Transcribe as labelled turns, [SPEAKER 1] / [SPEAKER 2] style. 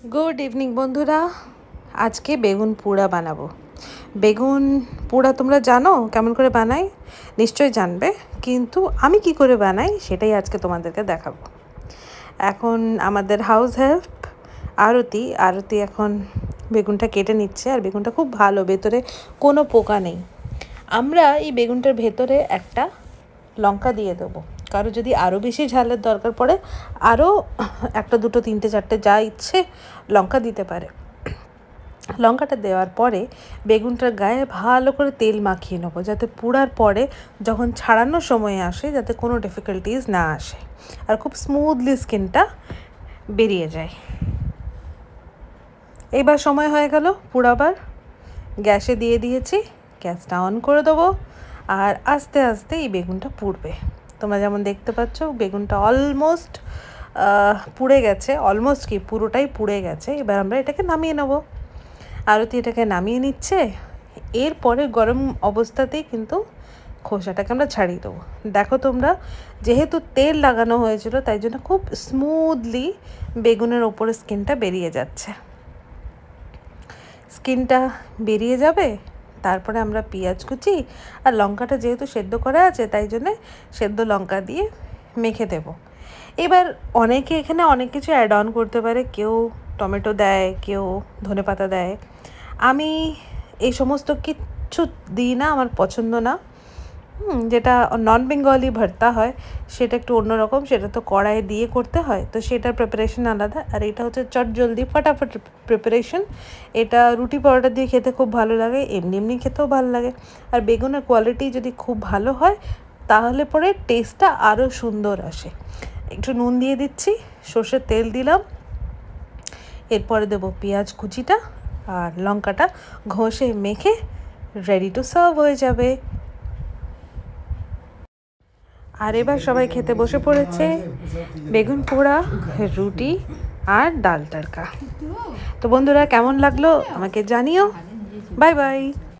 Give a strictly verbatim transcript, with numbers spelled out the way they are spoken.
[SPEAKER 1] Good evening बंधुरा आज के बेगुन पोड़ा बानाबो। बेगुन पोड़ा तोमरा जानो केमन करे बानाई निश्चय जानबे, किन्तु आमी कि करे बानाई सेटाई आजके तोमादेरके देखाबो। एखन आमादेर हाउस हेल्प आरती आरती एखन बेगुनटा केटे निচ্ছে और बेगुनटा खूब भालो, भेतरे कोनो पोका नेই। আমরা এই বেগুনটার ভেতরে একটা লঙ্কা দিয়ে দেবো, কারো যদি আরও বেশি ঝালের দরকার পড়ে আরও একটা দুটো তিনটে চারটে যা ইচ্ছে লঙ্কা দিতে পারে। লঙ্কাটা দেওয়ার পরে বেগুনটার গায়ে ভালো করে তেল মাখিয়ে নেবো, যাতে পোড়ার পরে যখন ছাড়ানোর সময় আসে যাতে কোনো ডিফিকাল্টিজ না আসে আর খুব স্মুথলি স্কিনটা বেরিয়ে যায়। এইবার সময় হয়ে গেল পোড়াবার, গ্যাসে দিয়ে দিয়েছি, গ্যাসটা অন করে দেবো আর আস্তে আস্তে এই বেগুনটা পুড়বে। তোমরা যেমন দেখতে পাচ্ছ বেগুনটা অলমোস্ট পুড়ে গেছে, অলমোস্ট কি পুরোটাই পুড়ে গেছে। এবার আমরা এটাকে নামিয়ে নেব। আরতি এটাকে নামিয়ে নিচ্ছে। এরপরে গরম অবস্থাতেই কিন্তু খোসাটাকে আমরা ছাড়িয়ে দেবো। দেখো তোমরা, যেহেতু তেল লাগানো হয়েছিল তাই জন্য খুব স্মুথলি বেগুনের ওপরে স্কিনটা বেরিয়ে যাচ্ছে। স্কিনটা বেরিয়ে যাবে, তারপরে আমরা পেঁয়াজ কুচি আর লঙ্কাটা যেহেতু সেদ্ধ করা আছে তাই জন্য সেদ্ধ লঙ্কা দিয়ে মেখে দেব। এবার অনেকে এখানে অনেক কিছু অ্যাড অন করতে পারে, কেউ টমেটো দেয়, কেউ ধনেপাতা দেয়। আমি এই সমস্ত কিচ্ছু দিই না, আমার পছন্দ না। যেটা নন বেঙ্গলি ভর্তা হয় সেটা একটু অন্যরকম, সেটা তো কড়াই দিয়ে করতে হয়, তো সেটার প্রিপারেশন আলাদা। আর এটা হচ্ছে চট জলদি ফটাফট প্রিপারেশন। এটা রুটি পরোটা দিয়ে খেতে খুব ভালো লাগে, এমনি এমনি খেতেও ভালো লাগে। আর বেগুনের কোয়ালিটি যদি খুব ভালো হয় তাহলে পরে টেস্টটা আরও সুন্দর আসে। একটু নুন দিয়ে দিচ্ছি, সর্ষের তেল দিলাম, এরপরে দেবো পেঁয়াজ কুচিটা আর লঙ্কাটা ঘষে মেখে রেডি টু সার্ভ হয়ে যাবে। আর এবার সবাই খেতে বসে পড়েছে বেগুন পোড়া, রুটি আর ডাল তড়কা। তো বন্ধুরা কেমন লাগলো আমাকে জানিও। Bye by.